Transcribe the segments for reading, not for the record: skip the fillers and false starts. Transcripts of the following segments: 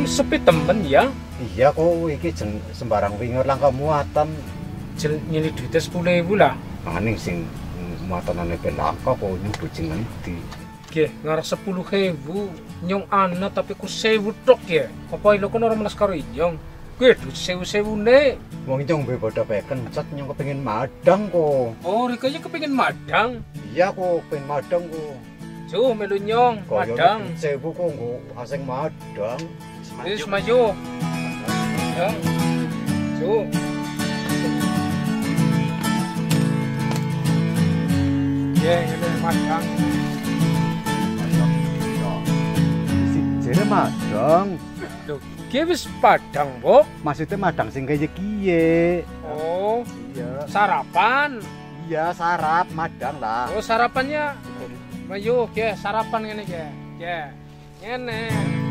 Sing sepi temen ya. Iya kok iki sembarang wingi langka muatan. Jel nyili duitnya 10.000 lah. Aning sing muatanane ben langka kok nyudu jeng ngendi. Ge, ngarah 10.000 nyong ana tapi ku 1.000 tok ya. Apa ilo kono ora melas karo inyong. Kuwi duit 1.000-1.000-ne. Wong nyong be padha kencet nyong kepengin madang kok. Oh, rikanya kepengin madang. Iya kok pengen madang kok. Jo melu nyong madang. 1.000 kok nggo asing madang. Wis maju. Ya. Jo. Ya, ngene madang. Jere madang. Lho, ki wis padang, Mbok. Maksudnya madang sing kaya kiye. Oh, Iya. sarapan. Iya, sarap madang lah. Oh, sarapannya. Ayo, ke sarapan ngene ke. Ke. Ngene.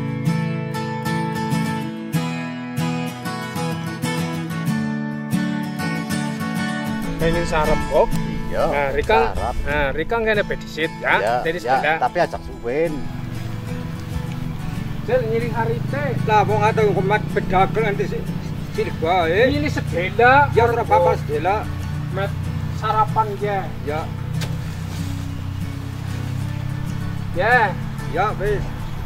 Ini sarap, Mbok. Iya. Nah, Rikang. sarap. Nah, Rikang kene pedisit ya. Iya, Dari iya, sepeda. tapi ajak suwen. Jel ngiring hari teh. Lah wong ate kumat pedagang nanti silik wae. Ini sepeda. Ya ora apa-apa sedela. Met sarapan ya. Ya, Ya. ya wis.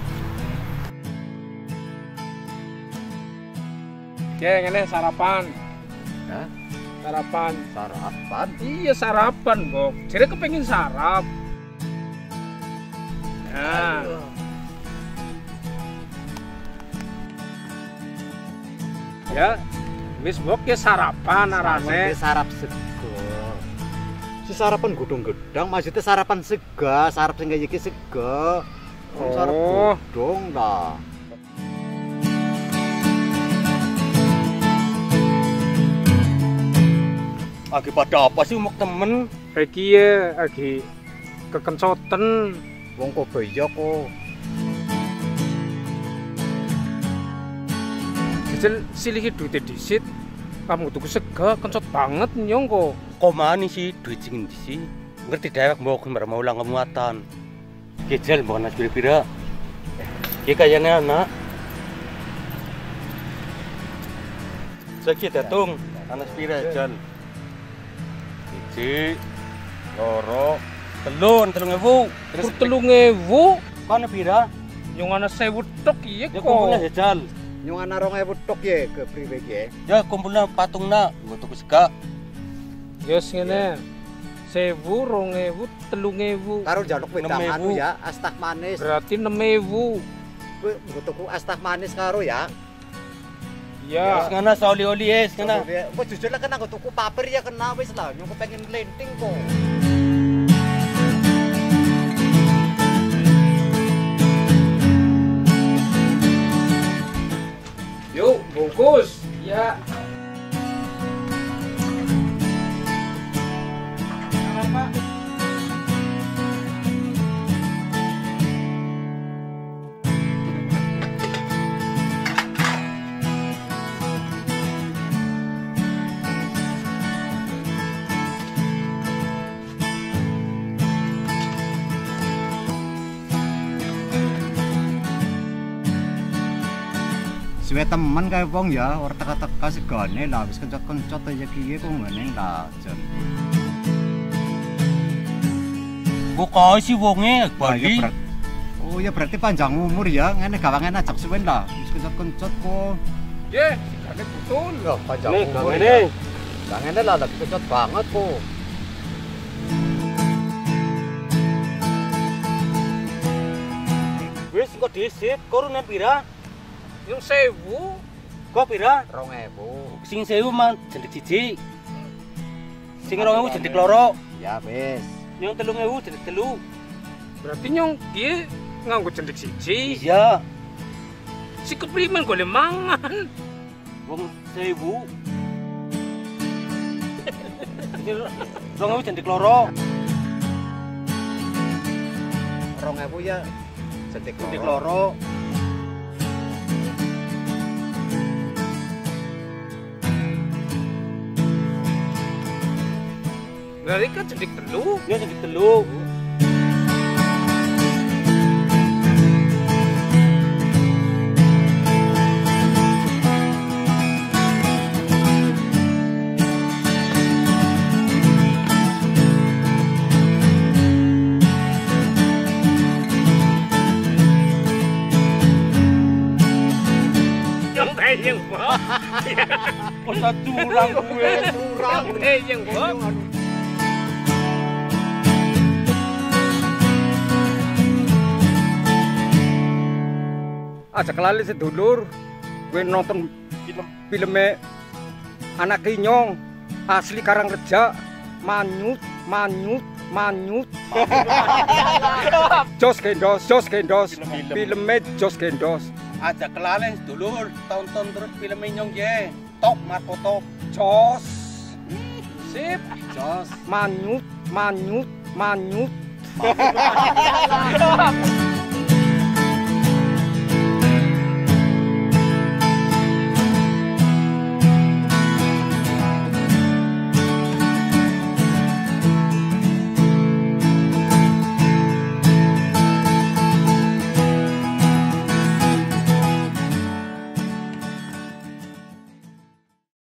Ya, ngene sarapan. Hah? Sarapan. Sarapan. Iya sarapan, Bok. Jadi kepengin sarap. Nah. Ya, wis Bok ya sarapan arane. Maksudnya sarap sego. Si sarapan godhong gedang, maksudnya sarapan sega, sarap sing kaya iki sega. Sarap Oh. godhong lah. Lagi pada apa sih umuk temen? Iki ya lagi kekencoten. Wong kok beya kok. Jajal silih duite disit. Kamu tuku sega kencot banget nyong kok. Kok mani sih duit sing ndi sih? Ngerti dewek mbok mau ulang kemuatan. Kejel mbok ana pira-pira. Ki kayane anak. Sakit datung, anak pira jal. Siji, loro, telun 3.000. Terus 3.000 Kono pira? nyong ana 1.000 tok iya Ya kumpulna kok. jajal. Nyong ana 2.000 tok ye ke priwe ye. Ya kumpulna patungna, nggo tuku sega. Ya ngene. 1.000, 2.000, 3.000. Karo njaluk wedang 6.000. anu ya, astah manis. Berarti 6.000. Kowe nggo tuku astah manis karo ya. Ya. Wis ngana saoli-oli es ngana. Wes jujur lah kena nggo tuku paper ya kena wis lah. Nyong pengen lenting kok. Yuk, bungkus. Ya. Apa? Suwe temen kae wong ya, ora teka-teka segane lah wis kencot-kencot aja kiye kok ngene lah jan. Kok kau sih wonge bali. Oh ya berarti panjang umur ya, ngene gawangen ajak suwen lah. Wis kencot-kencot kok. Ye, kane betul. Loh, panjang Nih, umur. ngene. Lah ngene lah lagi kencot banget kok. Wis kok disit, korune pira? Yung 1.000. Kok pira? 2.000. Sing 1.000 mah jendik siji. Sing 2.000 jendik loro. Ya wis. Yang 3.000 jendik telu. Berarti nyong ki nganggo jendik siji. Iya. Si keprimen golek mangan. Wong 1.000. Sing 2.000 jendik loro. 2.000 ya jendik Jendik loro. loro. Berarti kan jendik telu. Ya jendik telu. yang Mbok. Kota curang gue. Curang. Yang Mbok. Aja kelali sedulur, gue nonton filmnya Anak Kinyong asli Karangreja, manyut. Jos Gendos, filmnya Jos Gendos. Aja kelalen sedulur, tonton terus film Nyong ye. Top Marco top. Jos, Sip. manyut.